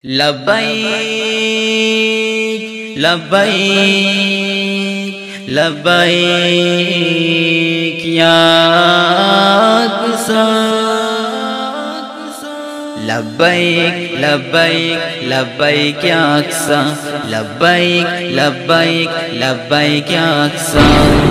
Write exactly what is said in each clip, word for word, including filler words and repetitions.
लब्बैक लब्बैक लब्बैक या अक़सा लब्बैक लब्बैक लब्बैक या अक़सा लब्बैक लब्बैक लब्बैक या अक़सा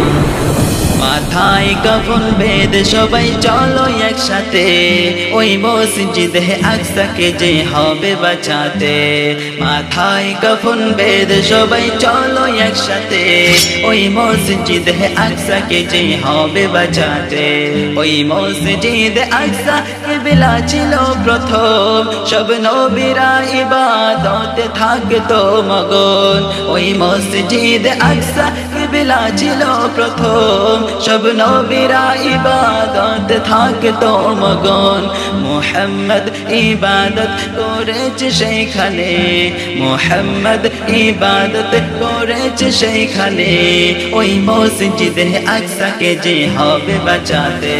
মাথায় কাফন বেঁধে সবাই চলো একসাথে ওই মসজিদে আকসাকে যে হবে বাঁচাতে মাথায় কাফন বেঁধে সবাই চলো একসাথে ওই মসজিদে আকসাকে যে হবে বাঁচাতে ওই মসজিদে আকসা কিবলা ছিল প্রথম সব নবীরা ইবাদতে থাকতো মগন ওই মসজিদে আকসা কিবলা ছিল প্রথম সব নবীরা ইবাদত থাকতো মগন মুহাম্মদ ইবাদত করেছে সেইখানে মুহাম্মদ ইবাদত করেছে সেইখানে ওই মসজিদে আকসাকে যে হবে বাঁচাতে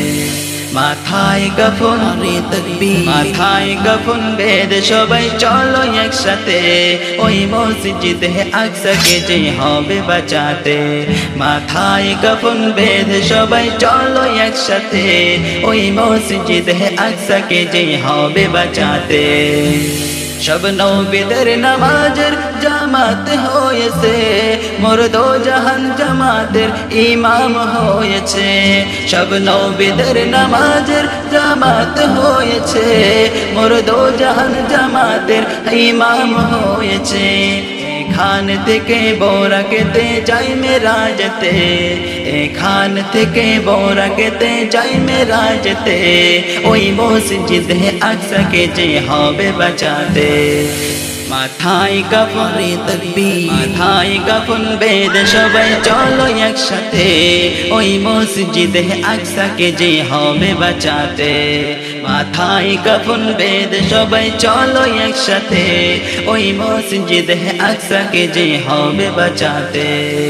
মাথায় কাফন তাকবীর মাথায় কাফন বেঁধে সবাই চলো একসাথে ওই মসজিদে আকসাকে যে হবে বাঁচাতে মাথায় কাফন বেঁধে সবাই চলো একসাথে ওই মসজিদে আকসাকে যে হবে বাঁচাতে সব নবীদের নামাজের জামাত হয়েছে মোর দো জাহান জামাতের ইমাম হয়েছে সব নবীদের নামাজের জামাত হয়েছে মোর দো জাহান জামাতের ইমাম হয়েছে এখান থেকে বোরাকেতে যাই মেরাজতে এখান থেকে বোরাকেতে যাই মেরাজতে ওই মসজিদে আকসাকে যে হবে বাঁচাতে মাথায় কাফন তাকবীর মাথায় কাফন বেঁধে সবাই চলো একসাথে ওই মসজিদে আকসাকে যে হবে বাঁচাতে মাথায় কাফন বেঁধে সবাই চলো একসাথে ওই মসজিদে আকসাকে যে হবে বাঁচাতে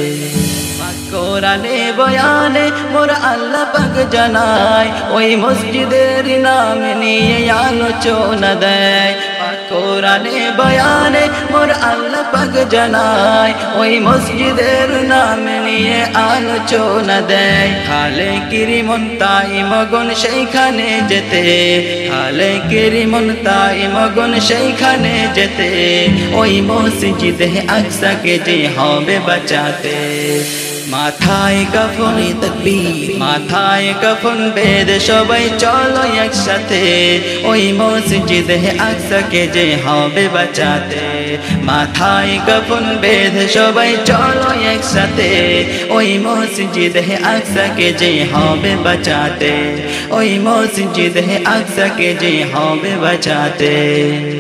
কোরআনে বয়ানে মোর আল্লাহ পাক জানায় ওই মসজিদের নাম নিয়ে আলোচনা দেয় কোরআনে বয়ানে মোর আল্লাহ পাক জানায় ওই মসজিদের নাম নিয়ে আলোচনা দেয় খালে কিরিমন তাই মগন সেইখানে যেতে খালে কিরিমন তাই মগন সেইখানে যেতে ওই মসজিদে আকসাকে যে হবে বাঁচাতে মাথায় কাফন তাকবীর মাথায় কাফন বেঁধে সবাই চলো একসাথে ওই মসজিদে আকসাকে যে হবে বাঁচাতে মাথায় কাফন বেঁধে সবাই চলো একসাথে ওই মসজিদে আকসাকে যে হবে বাঁচাতে ওই মসজিদে আকসাকে যে হবে বাঁচাতে।